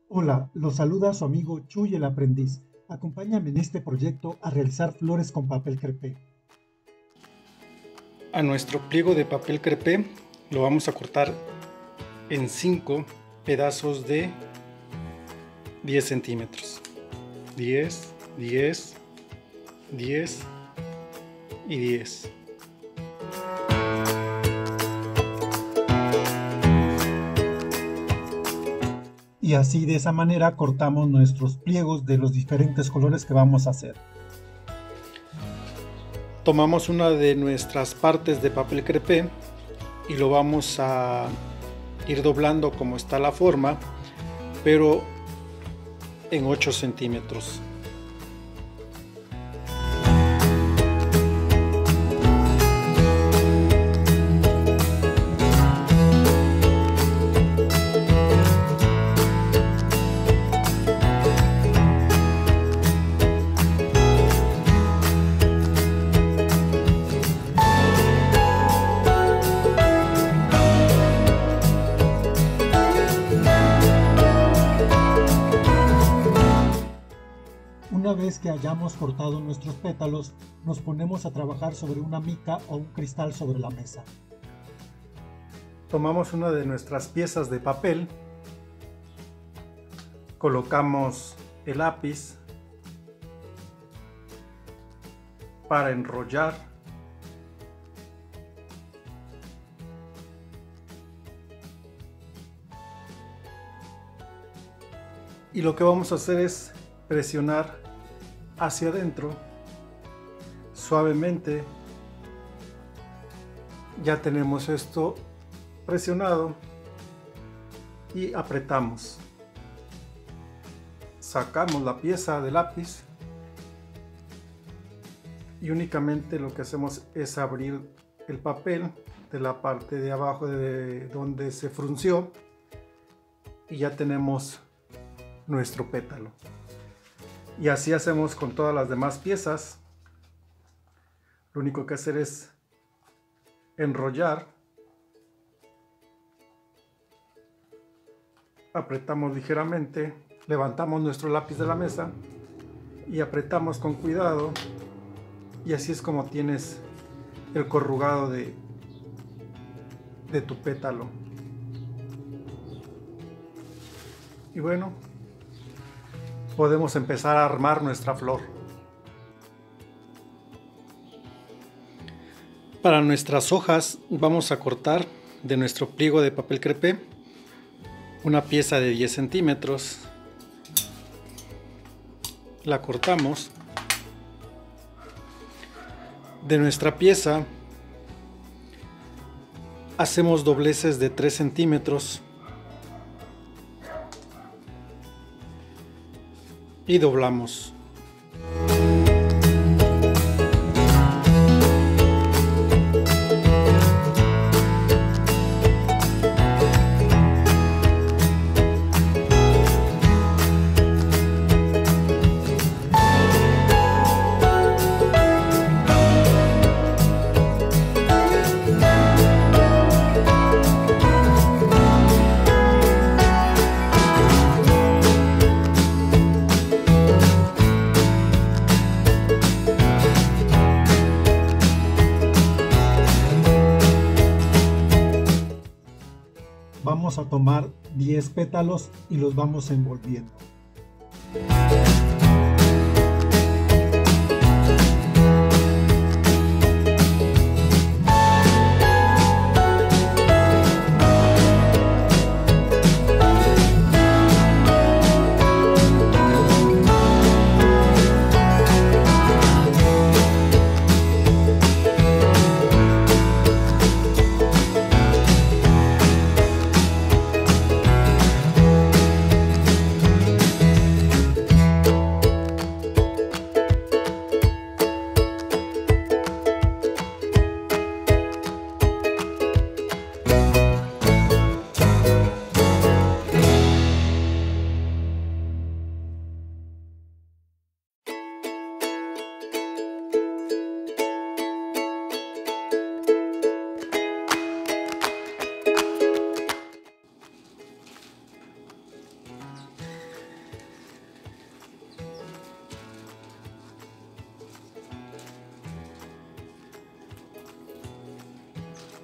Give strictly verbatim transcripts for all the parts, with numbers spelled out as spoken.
Hola, los saluda su amigo Chuy el aprendiz. Acompáñame en este proyecto a realizar flores con papel crepé. A nuestro pliego de papel crepé lo vamos a cortar en cinco pedazos de diez centímetros. diez, diez, diez y diez. Y así de esa manera cortamos nuestros pliegos de los diferentes colores que vamos a hacer. Tomamos una de nuestras partes de papel crepé y lo vamos a ir doblando como está la forma, pero en ocho centímetros. Una vez que hayamos cortado nuestros pétalos, nos ponemos a trabajar sobre una mica o un cristal sobre la mesa. Tomamos una de nuestras piezas de papel, colocamos el lápiz para enrollar y lo que vamos a hacer es presionar hacia adentro suavemente. Ya tenemos esto presionado y apretamos, sacamos la pieza de lápiz y únicamente lo que hacemos es abrir el papel de la parte de abajo de donde se frunció y ya tenemos nuestro pétalo. Y así hacemos con todas las demás piezas. Lo único que hacer es enrollar, apretamos ligeramente, levantamos nuestro lápiz de la mesa y apretamos con cuidado, y así es como tienes el corrugado de, de tu pétalo. Y bueno, podemos empezar a armar nuestra flor. Para nuestras hojas vamos a cortar de nuestro pliego de papel crepé una pieza de diez centímetros. La cortamos. De nuestra pieza hacemos dobleces de tres centímetros y doblamos. Vamos a tomar diez pétalos y los vamos envolviendo.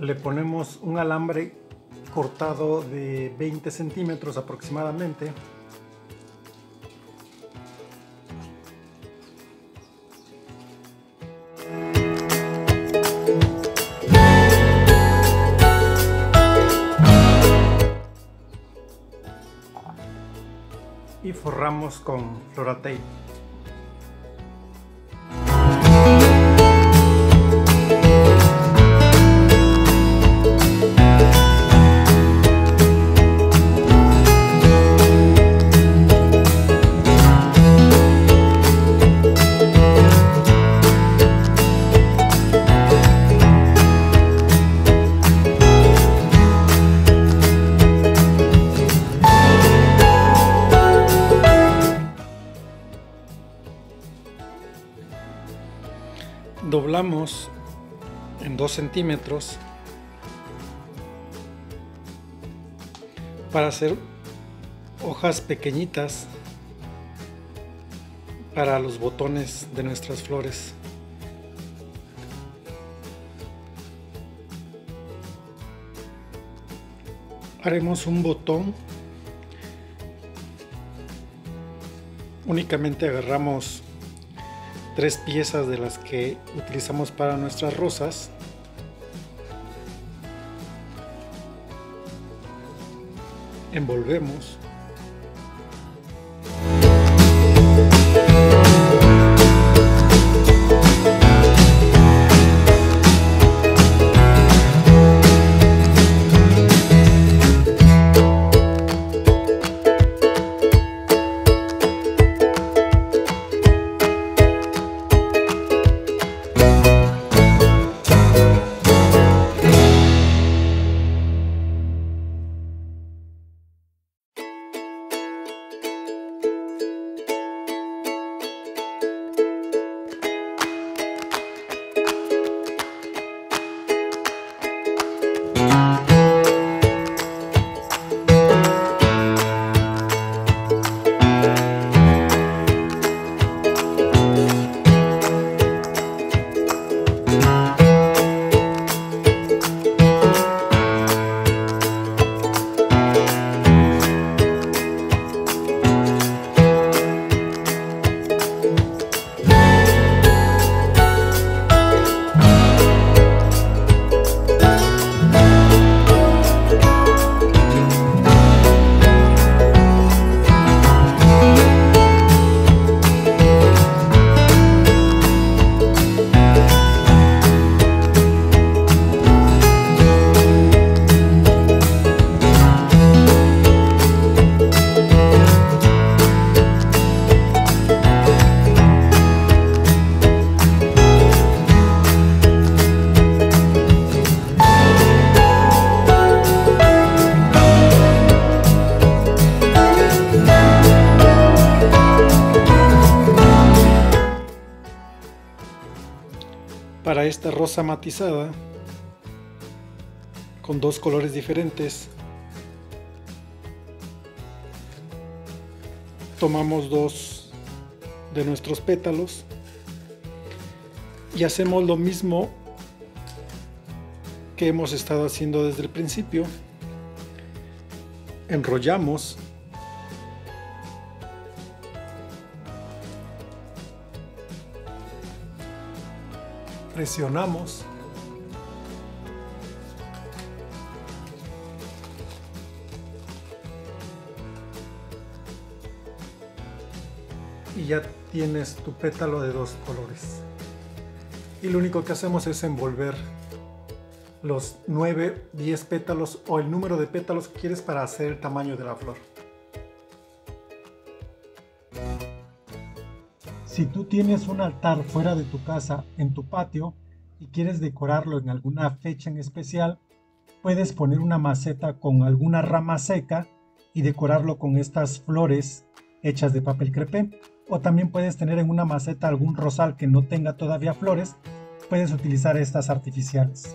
Le ponemos un alambre cortado de veinte centímetros aproximadamente. Y forramos con Floratape. Doblamos en dos centímetros para hacer hojas pequeñitas para los botones de nuestras flores. Haremos un botón. Únicamente agarramos tres piezas de las que utilizamos para nuestras rosas. Envolvemos. Para esta rosa matizada con dos colores diferentes, tomamos dos de nuestros pétalos y hacemos lo mismo que hemos estado haciendo desde el principio. Enrollamos presionamos y ya tienes tu pétalo de dos colores. Y lo único que hacemos es envolver los nueve, diez pétalos o el número de pétalos que quieres para hacer el tamaño de la flor. Si tú tienes un altar fuera de tu casa, en tu patio, y quieres decorarlo en alguna fecha en especial, puedes poner una maceta con alguna rama seca y decorarlo con estas flores hechas de papel crepé. O también puedes tener en una maceta algún rosal que no tenga todavía flores, puedes utilizar estas artificiales.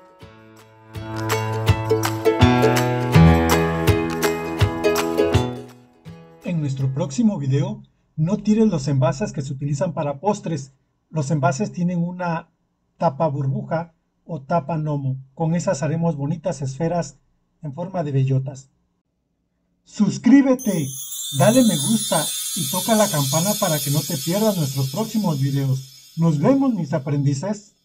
En nuestro próximo video, no tires los envases que se utilizan para postres. Los envases tienen una tapa burbuja o tapa gnomo. Con esas haremos bonitas esferas en forma de bellotas. Suscríbete, dale me gusta y toca la campana para que no te pierdas nuestros próximos videos. Nos vemos, mis aprendices.